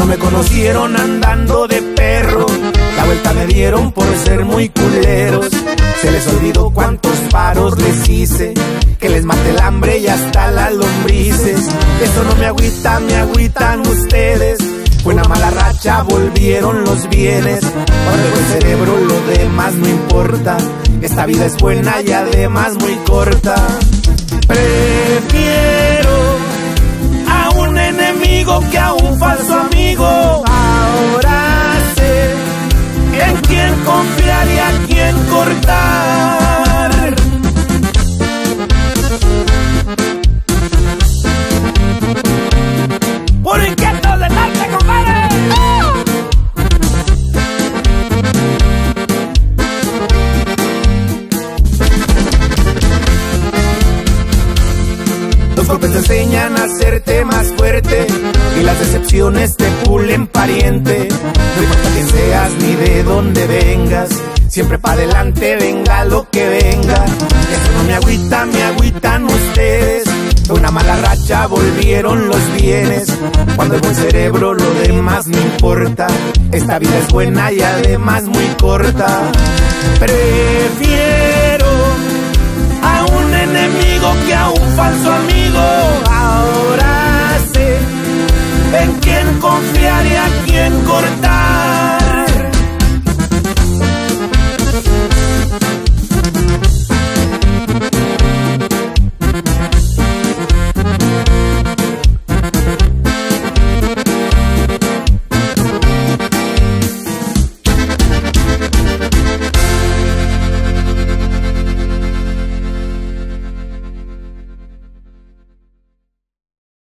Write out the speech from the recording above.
No me conocieron andando de perro, la vuelta me dieron por ser muy culeros. Se les olvidó cuántos paros les hice, que les mate el hambre y hasta las lombrices. Esto no me agüita, me agüitan ustedes. Fue una mala racha, volvieron los bienes. Cuando el cerebro lo demás no importa. Esta vida es buena y además muy corta. Prefiero a un enemigo que a un falso amigo. Ahora sé en quién confiar y a quién cortar. ¡Puro inquieto de norte, compadre! Los golpes te enseñan a hacerte más fuerte y las decepciones te pulen pariente. No importa quién seas ni de dónde vengas, siempre para adelante venga lo que venga. Eso no me agüita, me agüitan ustedes. Fue una mala racha, volvieron los bienes. Cuando el buen cerebro lo demás no importa. Esta vida es buena y además muy corta. Prefiero a un enemigo que a un falso amigo. Ahora sé en quién confiar y a quién cortar.